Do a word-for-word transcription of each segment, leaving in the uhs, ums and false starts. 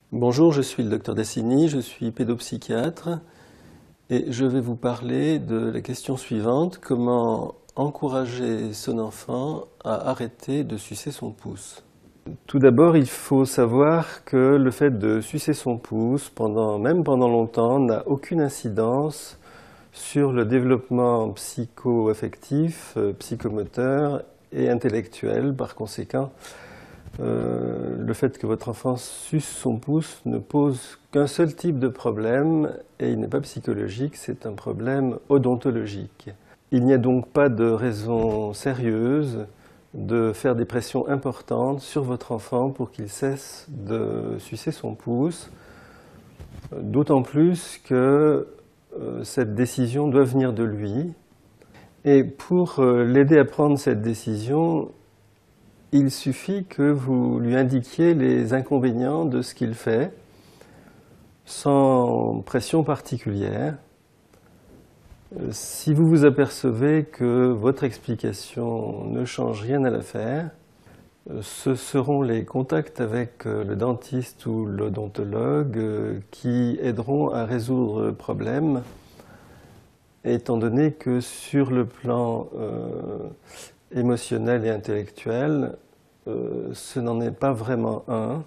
Bonjour, je suis le docteur Dassini, je suis pédopsychiatre et je vais vous parler de la question suivante: comment encourager son enfant à arrêter de sucer son pouce? Tout d'abord, il faut savoir que le fait de sucer son pouce, pendant, même pendant longtemps, n'a aucune incidence sur le développement psycho-affectif, euh, psychomoteur et intellectuel. Par conséquent, Euh, le fait que votre enfant suce son pouce ne pose qu'un seul type de problème, et il n'est pas psychologique, c'est un problème odontologique. Il n'y a donc pas de raison sérieuse de faire des pressions importantes sur votre enfant pour qu'il cesse de sucer son pouce, d'autant plus que euh, cette décision doit venir de lui. Et pour euh, l'aider à prendre cette décision, il suffit que vous lui indiquiez les inconvénients de ce qu'il fait, sans pression particulière. Si vous vous apercevez que votre explication ne change rien à l'affaire, ce seront les contacts avec le dentiste ou l'odontologue qui aideront à résoudre le problème, étant donné que sur le plan euh, émotionnel et intellectuel, euh, ce n'en est pas vraiment un.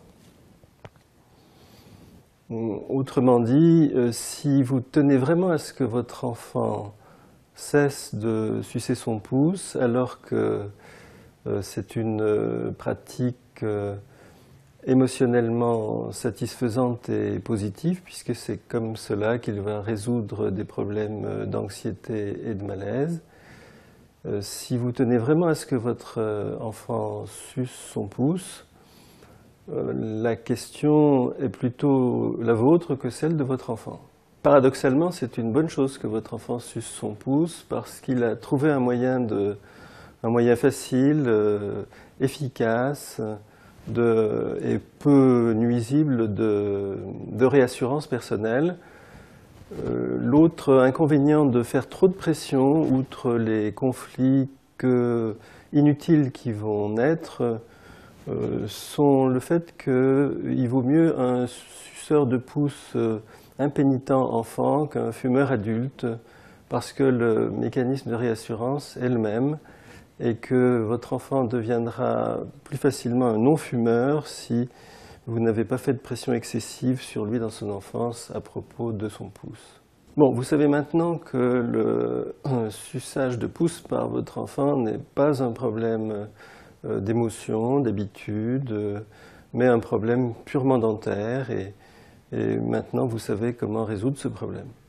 Autrement dit, euh, si vous tenez vraiment à ce que votre enfant cesse de sucer son pouce, alors que euh, c'est une euh, pratique euh, émotionnellement satisfaisante et positive, puisque c'est comme cela qu'il va résoudre des problèmes d'anxiété et de malaise, Euh, si vous tenez vraiment à ce que votre euh, enfant suce son pouce, euh, la question est plutôt la vôtre que celle de votre enfant. Paradoxalement, c'est une bonne chose que votre enfant suce son pouce parce qu'il a trouvé un moyen, de, un moyen facile, euh, efficace de, et peu nuisible de, de réassurance personnelle. Euh, L'autre inconvénient de faire trop de pression, outre les conflits que, inutiles qui vont naître, euh, sont le fait qu'il vaut mieux un suceur de pouce euh, impénitent enfant qu'un fumeur adulte, parce que le mécanisme de réassurance est le même et que votre enfant deviendra plus facilement un non-fumeur si vous n'avez pas fait de pression excessive sur lui dans son enfance à propos de son pouce. Bon, vous savez maintenant que le suçage de pouce par votre enfant n'est pas un problème d'émotion, d'habitude, mais un problème purement dentaire, et, et maintenant vous savez comment résoudre ce problème.